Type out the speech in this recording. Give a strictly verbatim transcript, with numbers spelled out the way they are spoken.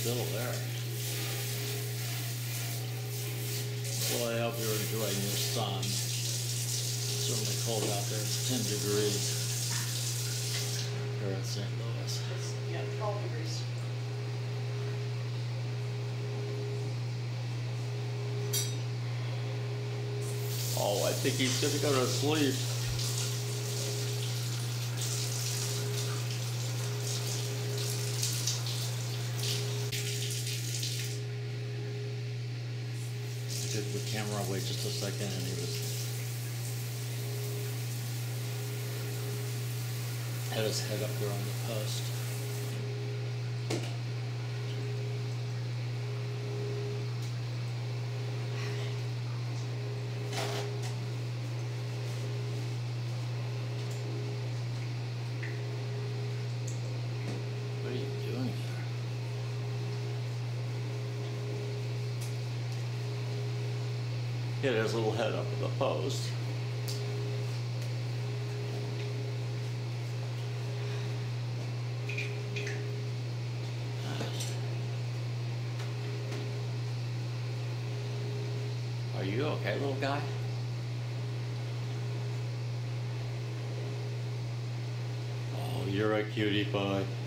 still there. Well, I hope you're enjoying your sun. It's certainly cold out there. It's ten degrees here in Saint Louis. It's, yeah, twelve degrees. Oh, I think he's gonna go to sleep. I took the camera away just a second and he was had his head up there on the post. What are you doing here? He had his little head up at the post. Are you okay, little guy? Oh, you're a cutie pie.